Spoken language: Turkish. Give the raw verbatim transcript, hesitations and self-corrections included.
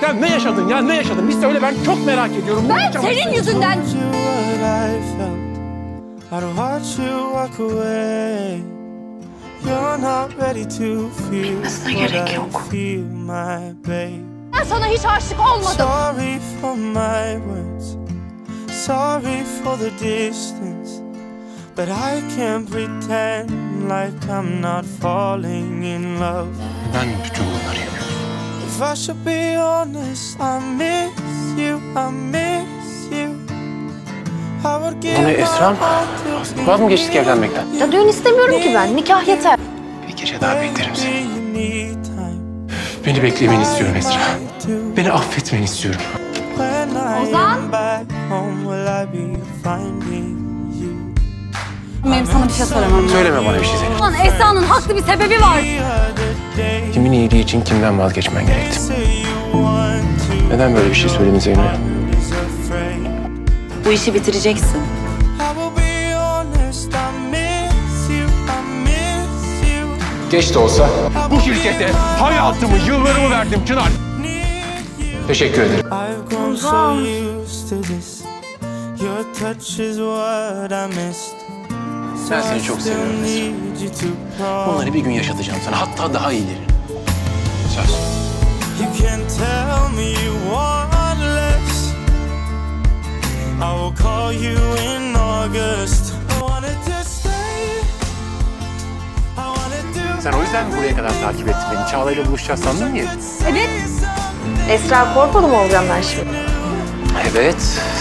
Gerçekten ne yaşadın ya? Ne yaşadın? Bir söyle, ben çok merak ediyorum. Ben senin yüzünden. Bilmesine gerek yok. Ben sana hiç aşık olmadım. Sorry for the distance, but I can't pretend like I'm not falling in love. Ben bütün bunları yapıyorum. If I should be honest, I miss you, I miss you. I would give Bu ne Esra'm? Vaz mı geçtik evlenmekten? Ya düğün istemiyorum ki ben. Nikah yeter. Bir gece daha beklerim seni. Beni beklemeni istiyorum Esra. Beni affetmeni istiyorum. Ozan? Benim sana bir şey söylemem. Söyleme bana bir şey Zeynep. Ulan Esra'nın haklı bir sebebi var. Kimin iyiliği için kimden vazgeçmen gerekti? Neden böyle bir şey söyledin Zeynep? Bu işi bitireceksin. Geç de olsa bu şirkete hayatımı, yıllarımı verdim Çınar. Teşekkür ederim. Ben seni çok seviyorum Esra. Bunları bir gün yaşatacağım sana, hatta daha iyileri. Söz. Sen o yüzden mi buraya kadar takip ettin beni? Çağla'yla buluşacağız sandın mı ya? Evet. Esra Korkmalı mı olacağım ben şimdi? Evet.